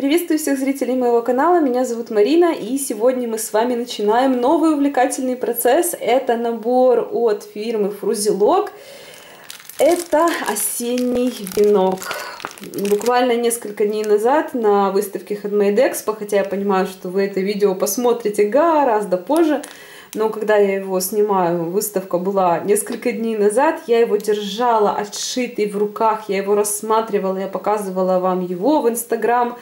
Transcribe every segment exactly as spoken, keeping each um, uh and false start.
Приветствую всех зрителей моего канала, меня зовут Марина, и сегодня мы с вами начинаем новый увлекательный процесс. Это набор от фирмы Fruzilok. Это осенний венок. Буквально несколько дней назад на выставке Handmade Expo, хотя я понимаю, что вы это видео посмотрите гораздо позже, но когда я его снимаю, выставка была несколько дней назад, я его держала отшитый в руках, я его рассматривала, я показывала вам его в Инстаграм.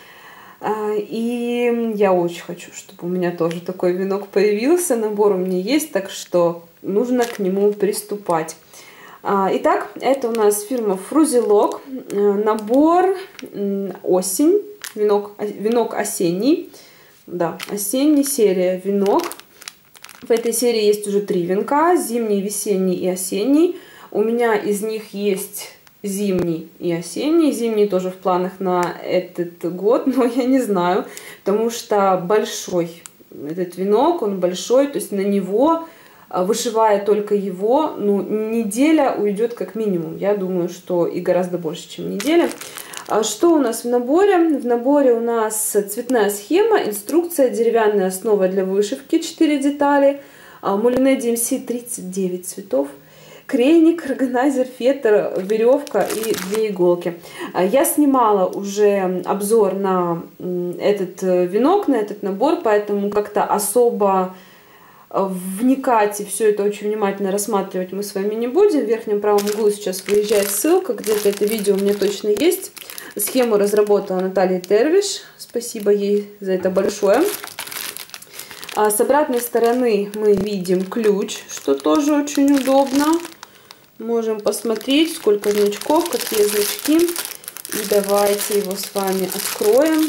И я очень хочу, чтобы у меня тоже такой венок появился. Набор у меня есть, так что нужно к нему приступать. Итак, это у нас фирма Fruzilok. Набор осень, венок, венок осенний. Да, осенний, серия венок. В этой серии есть уже три венка: зимний, весенний и осенний. У меня из них есть зимний и осенний. Зимний тоже в планах на этот год, но я не знаю, потому что большой этот венок, он большой, то есть на него, вышивая только его, ну, неделя уйдет как минимум. Я думаю, что и гораздо больше, чем неделя. Что у нас в наборе? В наборе у нас цветная схема, инструкция, деревянная основа для вышивки, четыре детали, мулине ди эм си тридцать девять цветов, крейник, органайзер, фетр, веревка и две иголки. Я снимала уже обзор на этот венок, на этот набор, поэтому как-то особо вникать и все это очень внимательно рассматривать мы с вами не будем. В верхнем правом углу сейчас выезжает ссылка, где-то это видео у меня точно есть. Схему разработала Наталья Тервиш, спасибо ей за это большое. А с обратной стороны мы видим ключ, что тоже очень удобно. Можем посмотреть, сколько значков, какие значки. И давайте его с вами откроем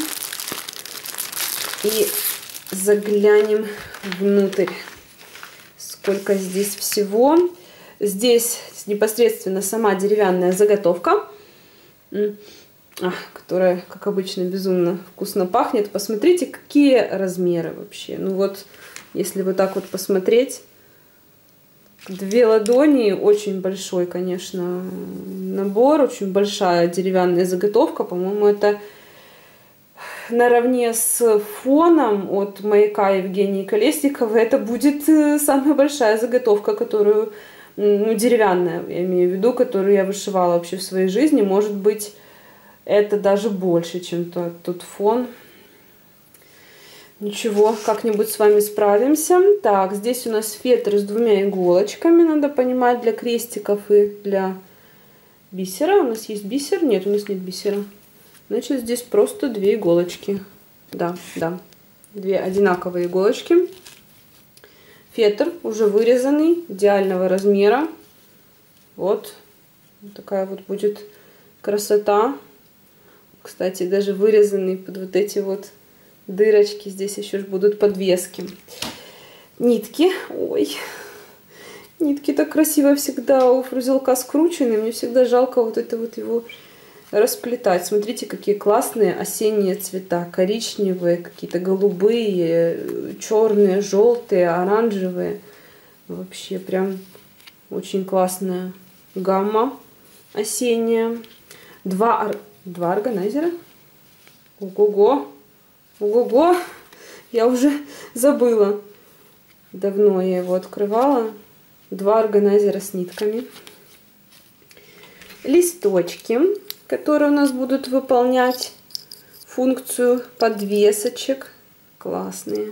и заглянем внутрь. Сколько здесь всего. Здесь непосредственно сама деревянная заготовка, которая, как обычно, безумно вкусно пахнет. Посмотрите, какие размеры вообще. Ну вот, если вот так вот посмотреть, две ладони, очень большой, конечно, набор, очень большая деревянная заготовка. По-моему, это наравне с фоном от маяка Евгении Колесниковой, это будет самая большая заготовка, которую, ну, деревянная, я имею в виду, которую я вышивала вообще в своей жизни. Может быть, это даже больше, чем тот, тот фон. Ничего, как-нибудь с вами справимся. Так, здесь у нас фетр с двумя иголочками, надо понимать, для крестиков и для бисера. У нас есть бисер? Нет, у нас нет бисера. Значит, здесь просто две иголочки. Да, да, две одинаковые иголочки. Фетр уже вырезанный, идеального размера. Вот, вот такая вот будет красота. Кстати, даже вырезанный под вот эти вот дырочки. Здесь еще будут подвески. Нитки. Ой, нитки так красиво всегда у Fruzilok скручены. Мне всегда жалко вот это вот его расплетать. Смотрите, какие классные осенние цвета. Коричневые, какие-то голубые, черные, желтые, оранжевые. Вообще прям очень классная гамма осенняя. Два, два органайзера. Ого-го. Ого-го. Я уже забыла. Давно я его открывала. Два органайзера с нитками. Листочки, которые у нас будут выполнять функцию подвесочек. Классные.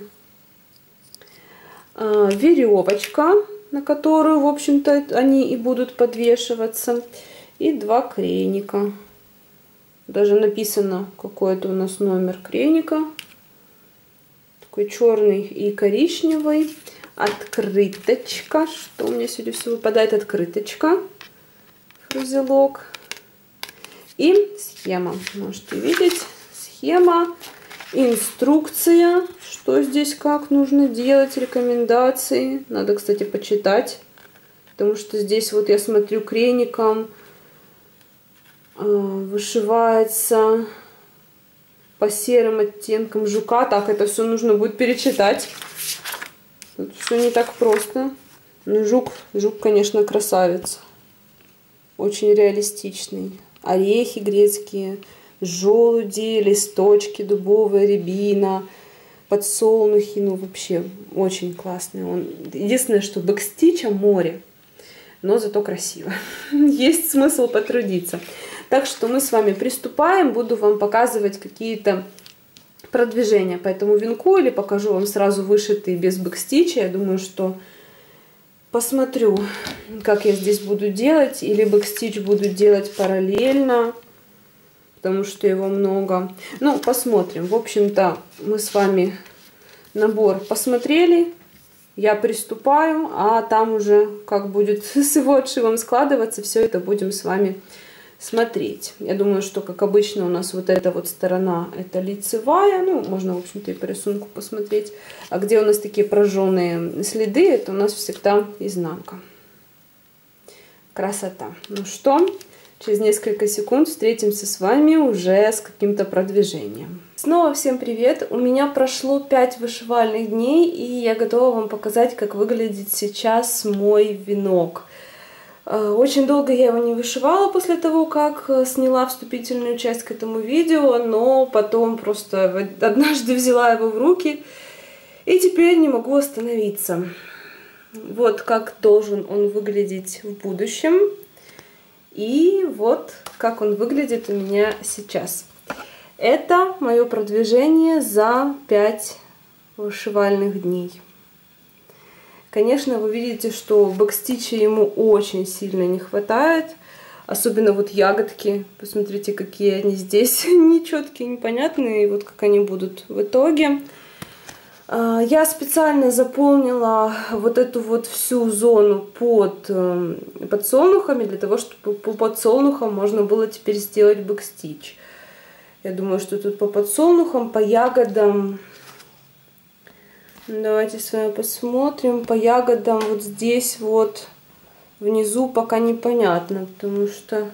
А, веревочка, на которую, в общем-то, они и будут подвешиваться. И два крейника. Даже написано, какой это у нас номер крейника. Такой черный и коричневый. Открыточка. Что у меня сегодня все выпадает? Открыточка. Fruzilok. И схема. Можете видеть. Схема. Инструкция. Что здесь, как нужно делать. Рекомендации. Надо, кстати, почитать. Потому что здесь вот я смотрю крейником. Вышивается по серым оттенкам жука. Так, это все нужно будет перечитать. Тут все не так просто. Но жук, жук, конечно, красавец. Очень реалистичный. Орехи грецкие. желуди, листочки дубовые, рябина, подсолнухи. Ну, вообще, очень классный он. Единственное, что бэкстича море, но зато красиво. Есть смысл потрудиться. Так что мы с вами приступаем. Буду вам показывать какие-то продвижения по этому венку, или покажу вам сразу вышитый без бэкстича. Я думаю, что посмотрю, как я здесь буду делать, или бэкстич буду делать параллельно, потому что его много. Ну, посмотрим. В общем-то, мы с вами набор посмотрели. Я приступаю, а там уже как будет с его отшивом складываться, все это будем с вами смотреть. Я думаю, что, как обычно, у нас вот эта вот сторона — это лицевая. Ну, можно, в общем-то, и по рисунку посмотреть. А где у нас такие прожженные следы, это у нас всегда изнанка. Красота. Ну что, через несколько секунд встретимся с вами уже с каким-то продвижением. Снова всем привет! У меня прошло пять вышивальных дней, и я готова вам показать, как выглядит сейчас мой венок. Очень долго я его не вышивала после того, как сняла вступительную часть к этому видео, но потом просто однажды взяла его в руки и теперь не могу остановиться. Вот как должен он выглядеть в будущем, и вот как он выглядит у меня сейчас. Это мое продвижение за пять вышивальных дней. Конечно, вы видите, что бэкстича ему очень сильно не хватает. Особенно вот ягодки. Посмотрите, какие они здесь нечеткие, непонятные. И вот как они будут в итоге. Я специально заполнила вот эту вот всю зону под подсолнухами, для того, чтобы по подсолнухам можно было теперь сделать бэкстич. Я думаю, что тут по подсолнухам, по ягодам... Давайте с вами посмотрим. По ягодам вот здесь вот внизу пока непонятно, потому что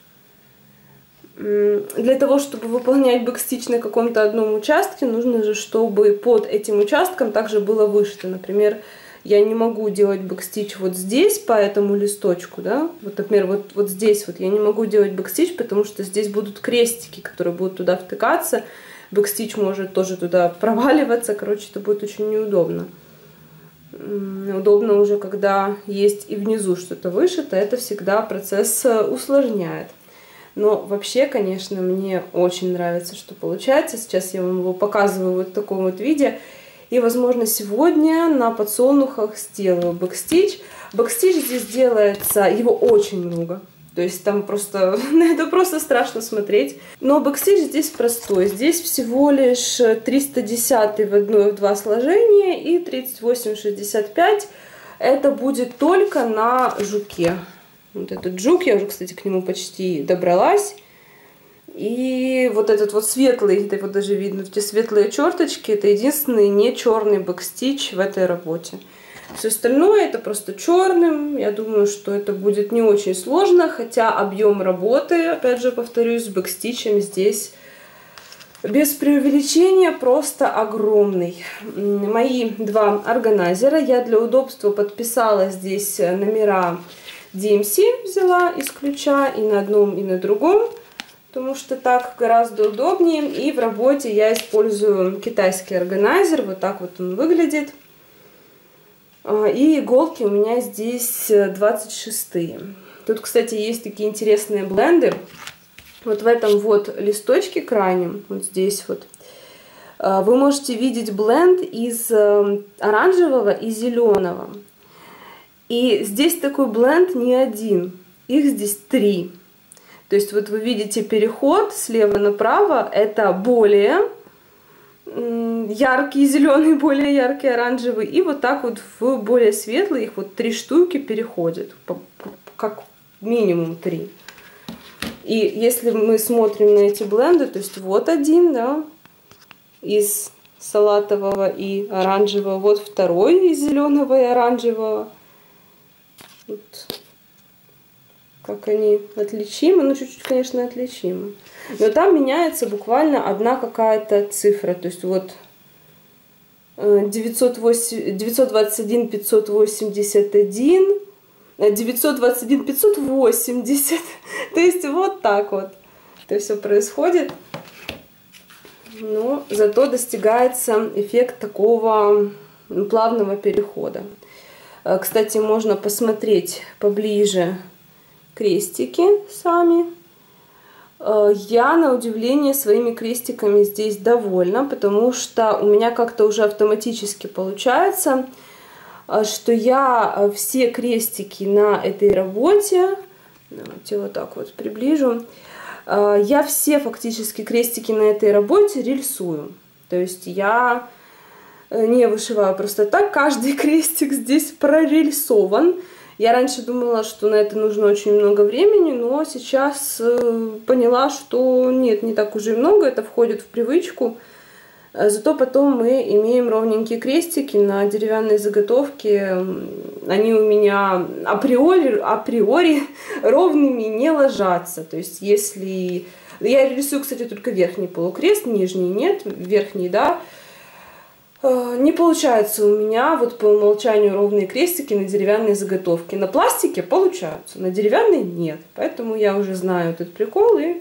для того, чтобы выполнять бэкстич на каком-то одном участке, нужно же, чтобы под этим участком также было вышито. Например, я не могу делать бэкстич вот здесь по этому листочку, да, вот, например, вот, вот здесь вот я не могу делать бэкстич, потому что здесь будут крестики, которые будут туда втыкаться. Бэкстич может тоже туда проваливаться, короче, это будет очень неудобно. Удобно уже, когда есть и внизу что-то вышито, это всегда процесс усложняет. Но вообще, конечно, мне очень нравится, что получается. Сейчас я вам его показываю вот в таком вот виде. И, возможно, сегодня на подсолнухах сделаю бэкстич. Бэкстич здесь делается, его очень много. То есть там просто, это просто страшно смотреть. Но бэкстич здесь простой. Здесь всего лишь триста десять в одно и в два сложения и тридцать восемь шестьдесят пять. Это будет только на жуке. Вот этот жук, я уже, кстати, к нему почти добралась. И вот этот вот светлый, это вот даже видно, эти светлые черточки, это единственный не черный бэкстич в этой работе. Все остальное это просто черным. Я думаю, что это будет не очень сложно, хотя объем работы, опять же повторюсь, с бэкстичем здесь без преувеличения просто огромный. Мои два органайзера, я для удобства подписала здесь номера ди эм си, взяла из ключа и на одном, и на другом, потому что так гораздо удобнее. И в работе я использую китайский органайзер, вот так вот он выглядит. И иголки у меня здесь двадцать шестые. Тут, кстати, есть такие интересные бленды. Вот в этом вот листочке крайнем, вот здесь вот, вы можете видеть бленд из оранжевого и зеленого. И здесь такой бленд не один, их здесь три. То есть вот вы видите переход слева направо, это более яркий зеленый, более яркий оранжевый, и вот так вот в более светлый, их вот три штуки переходят, как минимум три. И если мы смотрим на эти бленды, то есть вот один, да, из салатового и оранжевого, вот второй из зеленого и оранжевого. Вот. Как они отличимы, ну чуть-чуть, конечно, отличимы. Но там меняется буквально одна какая-то цифра. То есть вот девятьсот двадцать один пятьсот восемьдесят один, девятьсот двадцать один пятьсот восемьдесят. То есть вот так вот. это все происходит. Но зато достигается эффект такого плавного перехода. Кстати, можно посмотреть поближе крестики сами. Я, на удивление, своими крестиками здесь довольна, потому что у меня как-то уже автоматически получается, что я все крестики на этой работе, давайте вот так вот приближу, я все фактически крестики на этой работе рельсую. То есть я не вышиваю просто так, каждый крестик здесь прорельсован. Я раньше думала, что на это нужно очень много времени, но сейчас поняла, что нет, не так уже и много, это входит в привычку. Зато потом мы имеем ровненькие крестики на деревянной заготовке. Они у меня априори, априори ровными не ложатся. То есть если... Я рисую, кстати, только верхний полукрест, нижний нет, верхний, да. Не получается у меня вот по умолчанию ровные крестики на деревянной заготовке. На пластике получаются, на деревянной нет. Поэтому я уже знаю этот прикол и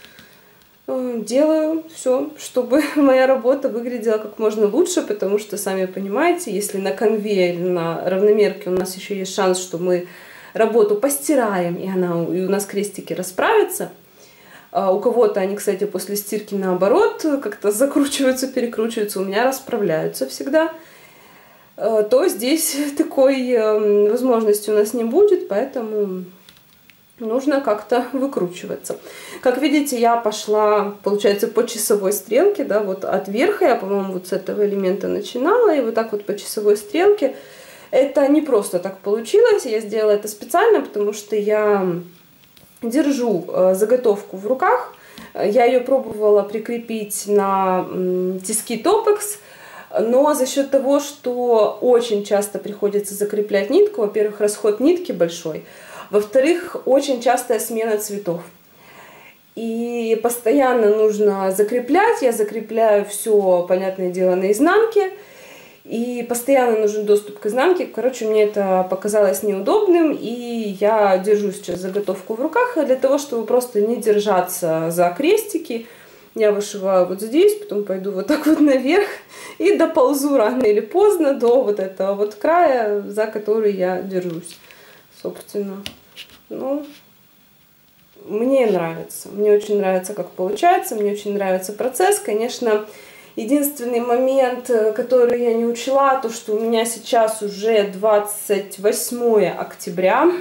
делаю все, чтобы моя работа выглядела как можно лучше, потому что, сами понимаете, если на конве или на равномерке у нас еще есть шанс, что мы работу постираем, и, она, и у нас крестики расправятся, у кого-то они, кстати, после стирки наоборот как-то закручиваются, перекручиваются, у меня расправляются всегда, то здесь такой возможности у нас не будет, поэтому нужно как-то выкручиваться. Как видите, я пошла, получается, по часовой стрелке, да, вот от верха я, по-моему, вот с этого элемента начинала, и вот так вот по часовой стрелке. Это не просто так получилось, я сделала это специально, потому что я держу заготовку в руках, я ее пробовала прикрепить на тиски Топекс, но за счет того, что очень часто приходится закреплять нитку, во-первых, расход нитки большой, во-вторых, очень частая смена цветов. И постоянно нужно закреплять, я закрепляю все, понятное дело, на изнанке. И постоянно нужен доступ к изнанке. Короче, мне это показалось неудобным, и я держу сейчас заготовку в руках. И для того, чтобы просто не держаться за крестики, я вышиваю вот здесь, потом пойду вот так вот наверх и доползу рано или поздно до вот этого вот края, за который я держусь, собственно. Ну, мне нравится. Мне очень нравится, как получается, мне очень нравится процесс. Конечно, единственный момент, который я не учла, то, что у меня сейчас уже двадцать восьмое октября.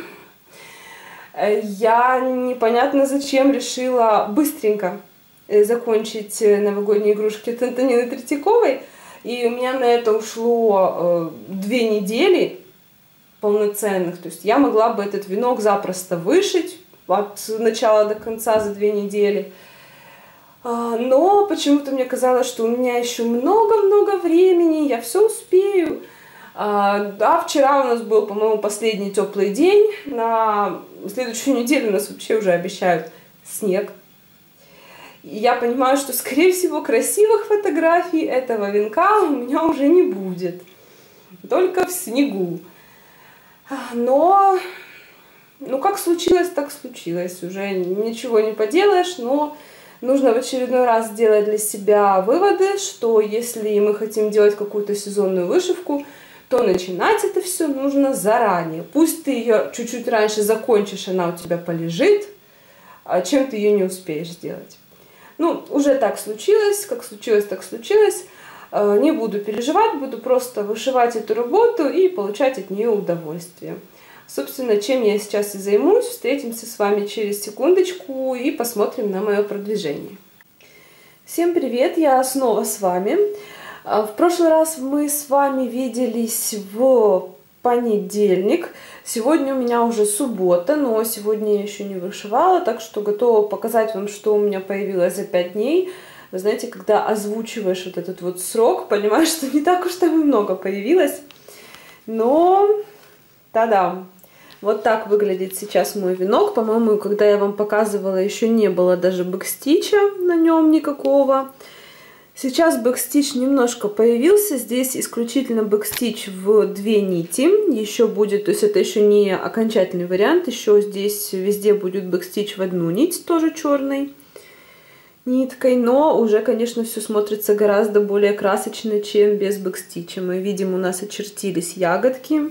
Я непонятно зачем решила быстренько закончить новогодние игрушки от Антонины Третьяковой. И у меня на это ушло две недели полноценных. То есть я могла бы этот венок запросто вышить от начала до конца за две недели. Но почему-то мне казалось, что у меня еще много-много времени, я все успею. Да, вчера у нас был, по-моему, последний теплый день. На следующую неделю у нас вообще уже обещают снег. И я понимаю, что, скорее всего, красивых фотографий этого венка у меня уже не будет. Только в снегу. Но, ну как случилось, так случилось. Уже ничего не поделаешь, но нужно в очередной раз сделать для себя выводы, что если мы хотим делать какую-то сезонную вышивку, то начинать это все нужно заранее. Пусть ты ее чуть-чуть раньше закончишь, она у тебя полежит, а чем ты ее не успеешь сделать. Ну, уже так случилось, как случилось, так случилось. Не буду переживать, буду просто вышивать эту работу и получать от нее удовольствие. Собственно, чем я сейчас и займусь. Встретимся с вами через секундочку и посмотрим на мое продвижение. Всем привет, я снова с вами. В прошлый раз мы с вами виделись в понедельник. Сегодня у меня уже суббота, но сегодня я еще не вышивала, так что готова показать вам, что у меня появилось за пять дней. Вы знаете, когда озвучиваешь вот этот вот срок, понимаешь, что не так уж там и много появилось. Но, та-дам! Вот так выглядит сейчас мой венок. По-моему, когда я вам показывала, еще не было даже бэкстича на нем никакого. Сейчас бэкстич немножко появился. Здесь исключительно бэкстич в две нити. Еще будет, то есть это еще не окончательный вариант. Еще здесь везде будет бэкстич в одну нить, тоже черный. ниткой, но уже, конечно, все смотрится гораздо более красочно, чем без бэкстича. Мы видим, у нас очертились ягодки,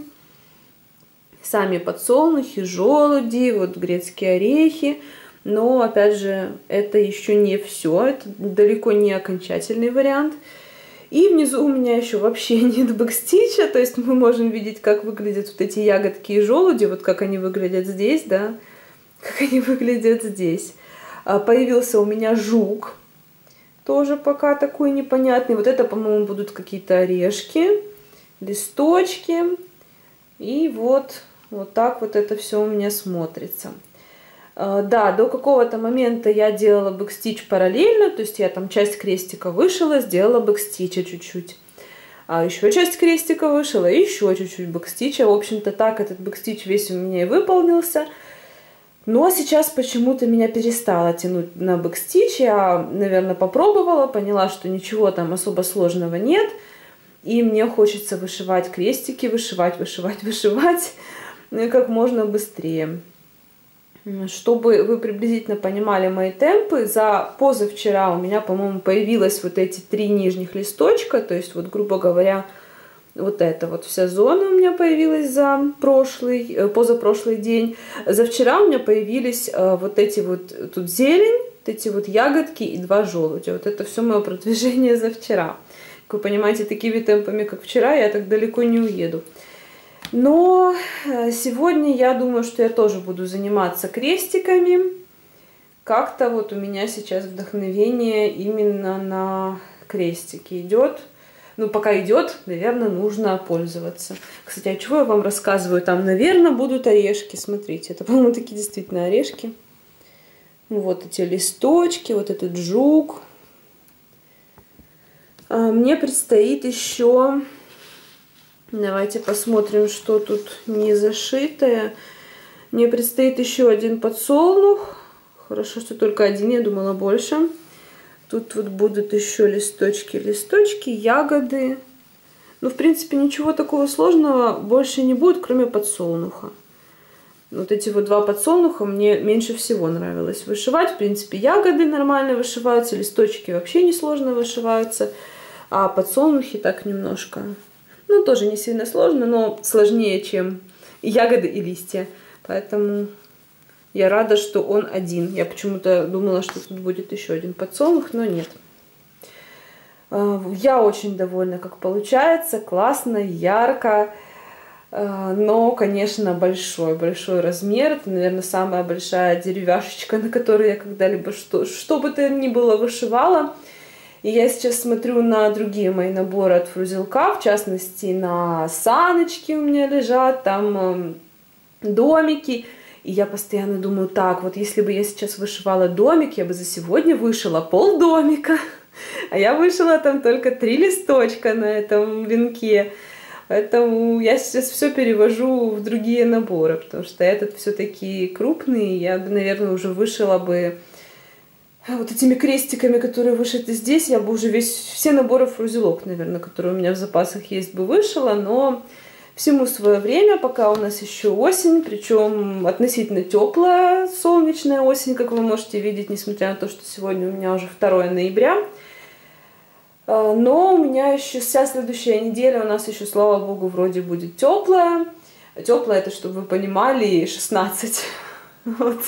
сами подсолнухи, желуди, вот грецкие орехи. Но, опять же, это еще не все, это далеко не окончательный вариант. И внизу у меня еще вообще нет бэкстича, то есть мы можем видеть, как выглядят вот эти ягодки и желуди, вот как они выглядят здесь, да, как они выглядят здесь. Появился у меня жук, тоже пока такой непонятный. Вот это, по-моему, будут какие-то орешки, листочки. И вот, вот так вот это все у меня смотрится. Да, до какого-то момента я делала бэкстич параллельно, то есть я там часть крестика вышила, сделала бэкстича чуть-чуть. А еще часть крестика вышила, и еще чуть-чуть бэкстича. В общем-то, так этот бэкстич весь у меня и выполнился. Но сейчас почему-то меня перестало тянуть на бэкстич. Я, наверное, попробовала, поняла, что ничего там особо сложного нет. И мне хочется вышивать крестики, вышивать, вышивать, вышивать как можно быстрее. Чтобы вы приблизительно понимали мои темпы, за позавчера у меня, по-моему, появилось вот эти три нижних листочка, то есть, вот, грубо говоря, вот эта вот вся зона у меня появилась за прошлый, позапрошлый день. За вчера у меня появились вот эти вот, тут зелень, вот эти вот ягодки и два желудя. Вот это все мое продвижение за вчера. Как вы понимаете, такими темпами, как вчера, я так далеко не уеду. Но сегодня я думаю, что я тоже буду заниматься крестиками. Как-то вот у меня сейчас вдохновение именно на крестики идет. Ну, пока идет, наверное, нужно пользоваться. Кстати, а чего я вам рассказываю? Там, наверное, будут орешки. Смотрите, это, по-моему, такие действительно орешки. Вот эти листочки, вот этот жук. Мне предстоит еще... Давайте посмотрим, что тут не зашитое. Мне предстоит еще один подсолнух. Хорошо, что только один, я думала больше. Тут вот будут еще листочки, листочки, ягоды. Ну, в принципе, ничего такого сложного больше не будет, кроме подсолнуха. Вот эти вот два подсолнуха мне меньше всего нравилось вышивать. В принципе, ягоды нормально вышиваются, листочки вообще несложно вышиваются. А подсолнухи так немножко... Ну, тоже не сильно сложно, но сложнее, чем ягоды и листья. Поэтому я рада, что он один. Я почему-то думала, что тут будет еще один подсолнух, но нет. Я очень довольна, как получается. Классно, ярко. Но, конечно, большой, большой размер. Это, наверное, самая большая деревяшечка, на которой я когда-либо что, что бы то ни было вышивала. И я сейчас смотрю на другие мои наборы от Фрузелка, в частности, на саночки у меня лежат, там э, домики. И я постоянно думаю, так, вот если бы я сейчас вышивала домик, я бы за сегодня вышила полдомика. А я вышила там только три листочка на этом венке. Поэтому я сейчас все перевожу в другие наборы, потому что этот все-таки крупный. Я бы, наверное, уже вышила бы... Вот этими крестиками, которые вышиты здесь, я бы уже весь, все наборы Фрузелок, наверное, которые у меня в запасах есть, бы вышила. Но всему свое время, пока у нас еще осень, причем относительно теплая солнечная осень, как вы можете видеть, несмотря на то, что сегодня у меня уже второе ноября. Но у меня еще вся следующая неделя, у нас еще, слава богу, вроде будет теплая. Теплая, это, чтобы вы понимали, шестнадцать. Вот.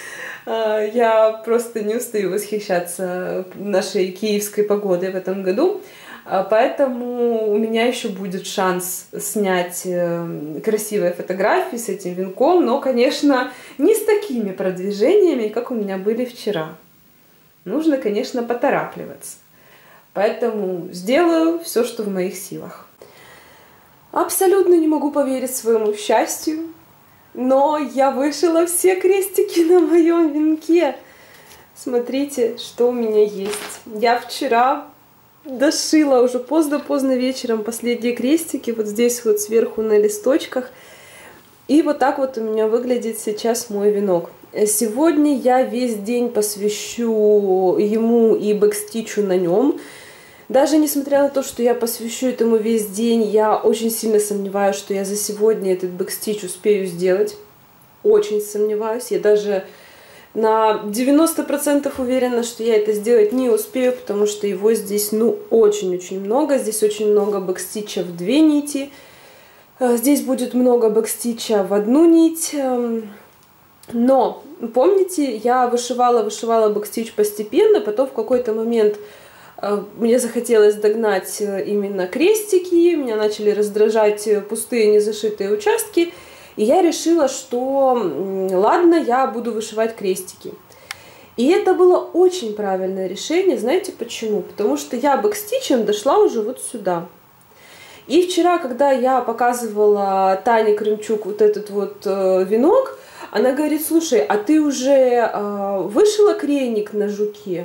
Я просто не устаю восхищаться нашей киевской погодой в этом году. Поэтому у меня еще будет шанс снять красивые фотографии с этим венком. Но, конечно, не с такими продвижениями, как у меня были вчера. Нужно, конечно, поторапливаться. Поэтому сделаю все, что в моих силах. Абсолютно не могу поверить своему счастью. Но я вышила все крестики на моем венке. Смотрите, что у меня есть. Я вчера дошила уже поздно-поздно вечером последние крестики. Вот здесь вот сверху на листочках. И вот так вот у меня выглядит сейчас мой венок. Сегодня я весь день посвящу ему и бэкстичу на нем. Даже несмотря на то, что я посвящу этому весь день, я очень сильно сомневаюсь, что я за сегодня этот бэкстич успею сделать. Очень сомневаюсь. Я даже На девяносто процентов уверена, что я это сделать не успею, потому что его здесь, ну, очень-очень много. Здесь очень много бэкстича в две нити. Здесь будет много бэкстича в одну нить. Но, помните, я вышивала-вышивала бэкстич постепенно, потом в какой-то момент мне захотелось догнать именно крестики, меня начали раздражать пустые незашитые участки, и я решила, что ладно, я буду вышивать крестики. И это было очень правильное решение, знаете почему? Потому что я бэкстичем дошла уже вот сюда. И вчера, когда я показывала Тане Крымчук вот этот вот венок, она говорит: слушай, а ты уже вышила крейник на жуке?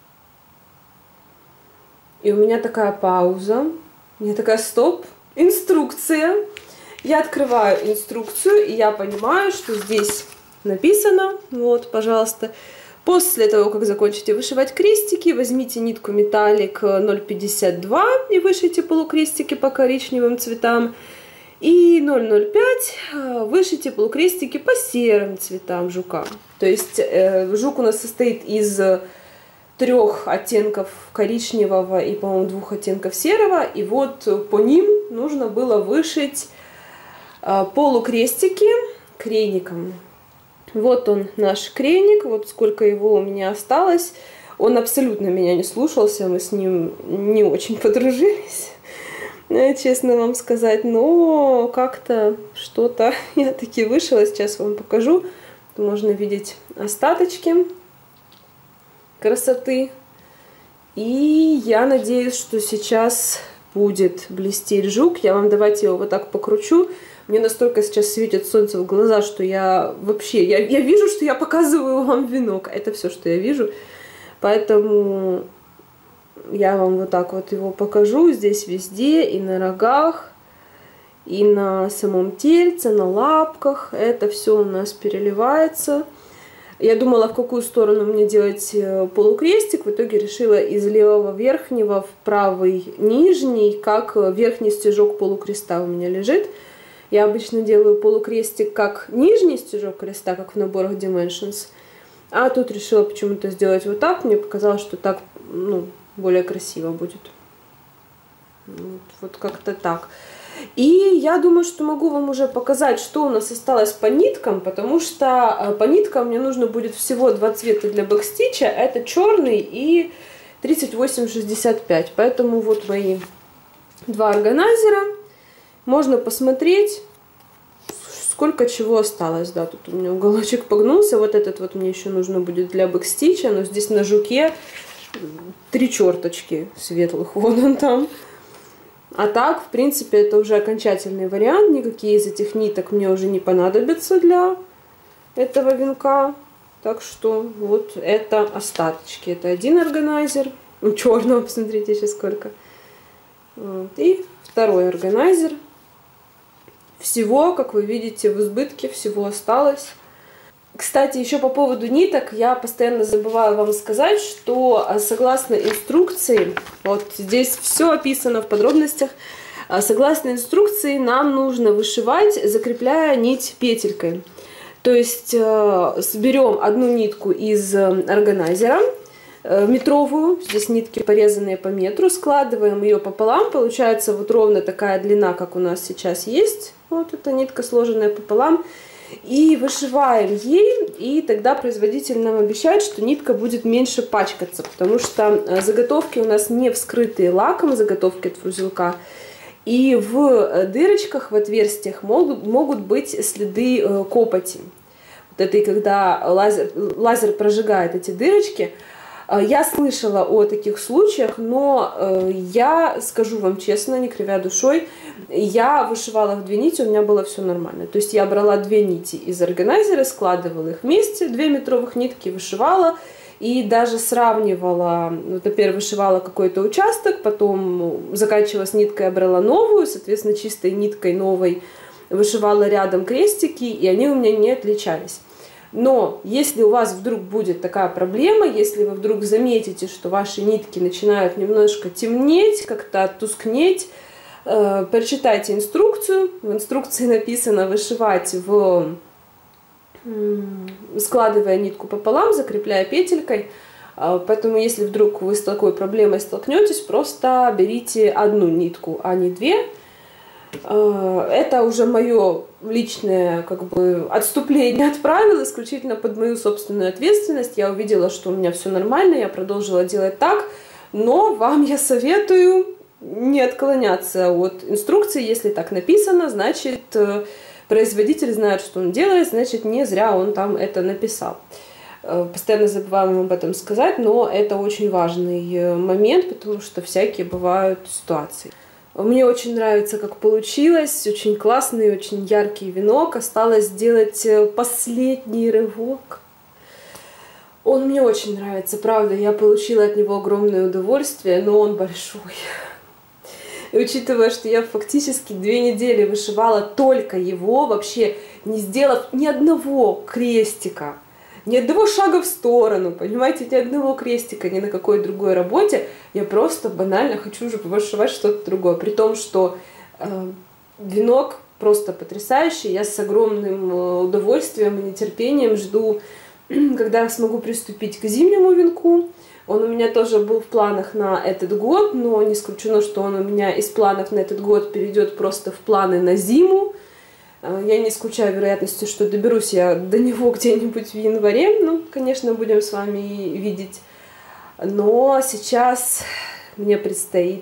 И у меня такая пауза, у меня такая стоп, инструкция. Я открываю инструкцию, и я понимаю, что здесь написано, вот, пожалуйста, после того, как закончите вышивать крестики, возьмите нитку металлик ноль пятьдесят два и вышейте полукрестики по коричневым цветам, и ноль ноль пять вышейте полукрестики по серым цветам жука. То есть э, жук у нас состоит из трех оттенков коричневого и, по-моему, двух оттенков серого. И вот по ним нужно было вышить полукрестики крейником. Вот он, наш крейник, вот сколько его у меня осталось. Он абсолютно меня не слушался, мы с ним не очень подружились, честно вам сказать. Но как-то что-то я таки вышила, сейчас вам покажу. Можно видеть остаточки красоты. И я надеюсь, что сейчас будет блестеть жук. Я вам давайте его вот так покручу. Мне настолько сейчас светит солнце в глаза, что я вообще... Я, я вижу, что я показываю вам венок. Это все, что я вижу. Поэтому я вам вот так вот его покажу. Здесь везде, и на рогах, и на самом тельце, на лапках. Это все у нас переливается. Я думала, в какую сторону мне делать полукрестик. В итоге решила из левого верхнего в правый нижний, как верхний стежок полукреста у меня лежит. Я обычно делаю полукрестик как нижний стежок креста, как в наборах Dimensions. А тут решила почему-то сделать вот так. Мне показалось, что так, ну, более красиво будет. Вот, вот как-то так. И я думаю, что могу вам уже показать, что у нас осталось по ниткам, потому что по ниткам мне нужно будет всего два цвета для бэкстича. Это черный и тридцать восемь шестьдесят пять. Поэтому вот мои два органайзера. Можно посмотреть, сколько чего осталось. Да, тут у меня уголочек погнулся. Вот этот вот мне еще нужно будет для бэкстича. Но здесь на жуке три черточки светлых. Вон он там. А так, в принципе, это уже окончательный вариант. Никакие из этих ниток мне уже не понадобятся для этого венка. Так что вот это остаточки. Это один органайзер. У черного, посмотрите, сейчас сколько. Вот. И второй органайзер. Всего, как вы видите, в избытке всего осталось. Кстати, еще по поводу ниток, я постоянно забываю вам сказать, что согласно инструкции, вот здесь все описано в подробностях, согласно инструкции нам нужно вышивать, закрепляя нить петелькой. То есть берем одну нитку из органайзера, метровую, здесь нитки порезанные по метру, складываем ее пополам, получается вот ровно такая длина, как у нас сейчас есть. Вот эта нитка, сложенная пополам. И вышиваем ей, и тогда производитель нам обещает, что нитка будет меньше пачкаться, потому что заготовки у нас не вскрытые лаком, заготовки от фрузелка. И в дырочках, в отверстиях могут, могут быть следы копоти. Вот это и когда лазер, лазер прожигает эти дырочки. Я слышала о таких случаях, но я скажу вам честно, не кривя душой, я вышивала в две нити, у меня было все нормально. То есть я брала две нити из органайзера, складывала их вместе, две метровых нитки вышивала и даже сравнивала, вот, например, вышивала какой-то участок, потом заканчивала с ниткой, я брала новую, соответственно, чистой ниткой новой вышивала рядом крестики, и они у меня не отличались. Но если у вас вдруг будет такая проблема, если вы вдруг заметите, что ваши нитки начинают немножко темнеть, как-то тускнеть, э, прочитайте инструкцию. В инструкции написано вышивать в складывая нитку пополам, закрепляя петелькой. Поэтому, если вдруг вы с такой проблемой столкнетесь, просто берите одну нитку, а не две. Это уже мое личное как бы отступление от правил, исключительно под мою собственную ответственность. Я увидела, что у меня все нормально, я продолжила делать так, но вам я советую не отклоняться от инструкции. Если так написано, значит производитель знает, что он делает, значит не зря он там это написал. Постоянно забываем об этом сказать, но это очень важный момент, потому что всякие бывают ситуации. Мне очень нравится, как получилось. Очень классный, очень яркий венок. Осталось сделать последний рывок. Он мне очень нравится, правда. Я получила от него огромное удовольствие, но он большой. И учитывая, что я фактически две недели вышивала только его, вообще не сделав ни одного крестика, ни одного шага в сторону, понимаете, ни одного крестика ни на какой другой работе, я просто банально хочу уже вышивать что-то другое. При том, что э, венок просто потрясающий, я с огромным удовольствием и нетерпением жду, когда я смогу приступить к зимнему венку. Он у меня тоже был в планах на этот год, но не исключено, что он у меня из планов на этот год перейдет просто в планы на зиму. Я не исключаю вероятности, что доберусь я до него где-нибудь в январе. Ну, конечно, будем с вами видеть. Но сейчас мне предстоит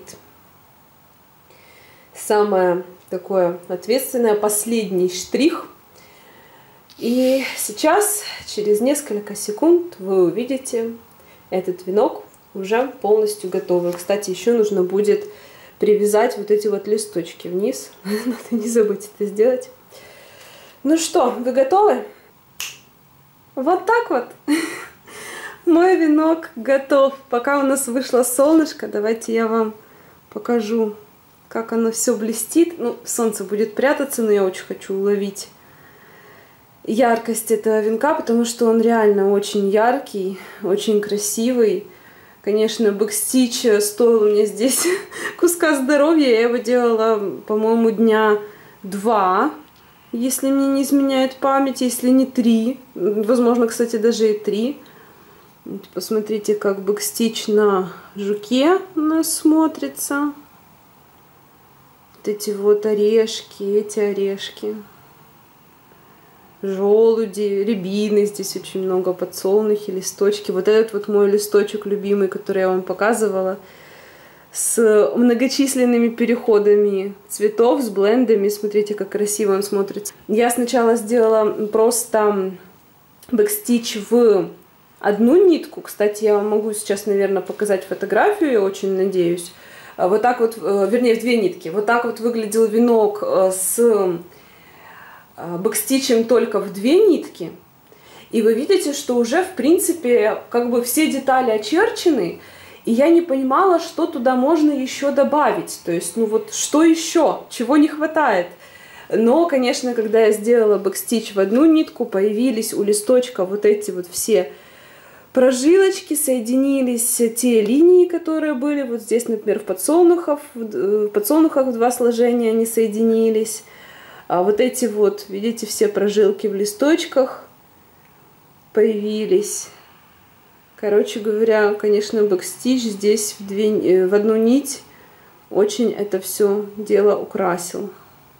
самое такое ответственное, последний штрих. И сейчас, через несколько секунд, вы увидите этот венок уже полностью готовый. Кстати, еще нужно будет привязать вот эти вот листочки вниз. Надо не забыть это сделать. Ну что, вы готовы? Вот так вот. Мой венок готов. Пока у нас вышло солнышко, давайте я вам покажу, как оно все блестит. Ну, солнце будет прятаться, но я очень хочу уловить яркость этого венка, потому что он реально очень яркий, очень красивый. Конечно, бэкстич стоил мне здесь куска здоровья. Я его делала, по-моему, дня два, если мне не изменяет память, если не три. Возможно, кстати, даже и три. Посмотрите, как бэкстич на жуке у нас смотрится. Вот эти вот орешки, эти орешки. Желуди, рябины, здесь очень много подсолнухи, листочки. Вот этот вот мой листочек любимый, который я вам показывала, с многочисленными переходами цветов, с блендами. Смотрите, как красиво он смотрится. Я сначала сделала просто бэкстич в одну нитку. Кстати, я вам могу сейчас, наверное, показать фотографию, я очень надеюсь. Вот так вот, вернее, в две нитки. Вот так вот выглядел венок с бэкстичем только в две нитки. И вы видите, что уже, в принципе, как бы все детали очерчены. И я не понимала, что туда можно еще добавить. То есть, ну вот, что еще? Чего не хватает? Но, конечно, когда я сделала бэкстич в одну нитку, появились у листочка вот эти вот все прожилочки, соединились те линии, которые были вот здесь, например, в подсолнухах, в подсолнухах в два сложения они соединились. А вот эти вот, видите, все прожилки в листочках появились. Короче говоря, конечно, бэкстич здесь в, две, в одну нить очень это все дело украсил.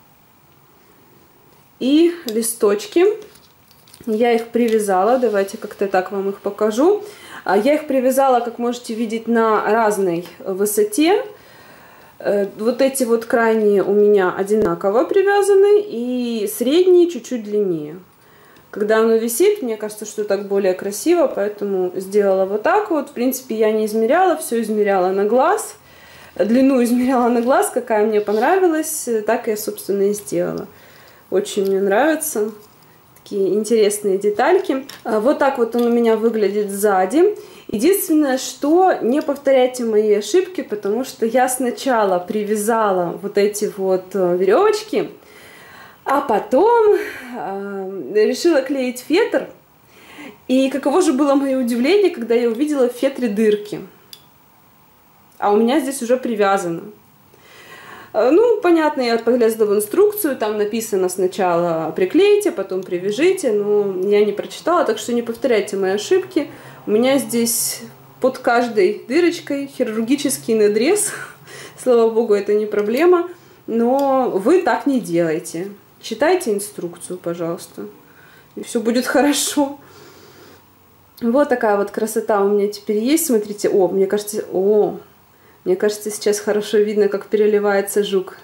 И листочки, я их привязала, давайте как-то так вам их покажу. Я их привязала, как можете видеть, на разной высоте. Вот эти вот крайние у меня одинаково привязаны, и средние чуть-чуть длиннее. Когда оно висит, мне кажется, что так более красиво, поэтому сделала вот так вот. В принципе, я не измеряла, все измеряла на глаз. Длину измеряла на глаз, какая мне понравилась, так я, собственно, и сделала. Очень мне нравятся такие интересные детальки. Вот так вот он у меня выглядит сзади. Единственное, что не повторяйте мои ошибки, потому что я сначала привязала вот эти вот веревочки, а потом э, решила клеить фетр. И каково же было мое удивление, когда я увидела в фетре дырки. А у меня здесь уже привязано. Ну, понятно, я поглядела в инструкцию, там написано сначала приклейте, потом привяжите, но я не прочитала, так что не повторяйте мои ошибки. У меня здесь под каждой дырочкой хирургический надрез. Слава богу, это не проблема, но вы так не делайте. Читайте инструкцию, пожалуйста, и все будет хорошо. Вот такая вот красота у меня теперь есть. Смотрите, о, мне кажется, о, мне кажется, сейчас хорошо видно, как переливается жук.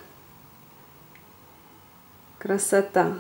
Красота.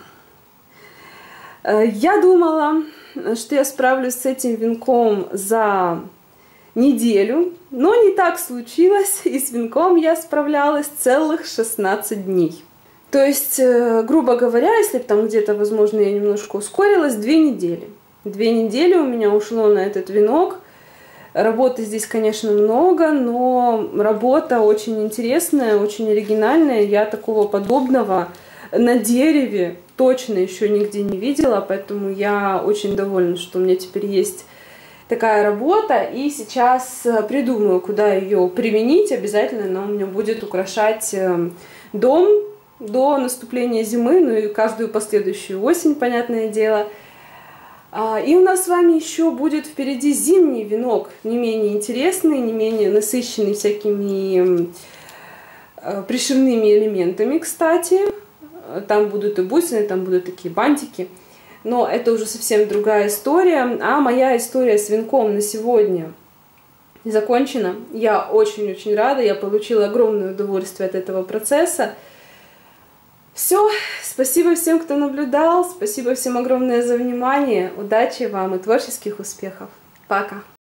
Я думала, что я справлюсь с этим венком за неделю, но не так случилось, и с венком я справлялась целых шестнадцать дней. То есть, грубо говоря, если там где-то, возможно, я немножко ускорилась, две недели. Две недели у меня ушло на этот венок. Работы здесь, конечно, много, но работа очень интересная, очень оригинальная. Я такого подобного на дереве точно еще нигде не видела, поэтому я очень довольна, что у меня теперь есть такая работа. И сейчас придумаю, куда ее применить. Обязательно она у меня будет украшать дом до наступления зимы, ну и каждую последующую осень, понятное дело. И у нас с вами еще будет впереди зимний венок, не менее интересный, не менее насыщенный всякими пришивными элементами, кстати. Там будут и бусины, там будут такие бантики. Но это уже совсем другая история. А моя история с венком на сегодня закончена. Я очень-очень рада, я получила огромное удовольствие от этого процесса. Все, спасибо всем, кто наблюдал, спасибо всем огромное за внимание, удачи вам и творческих успехов. Пока!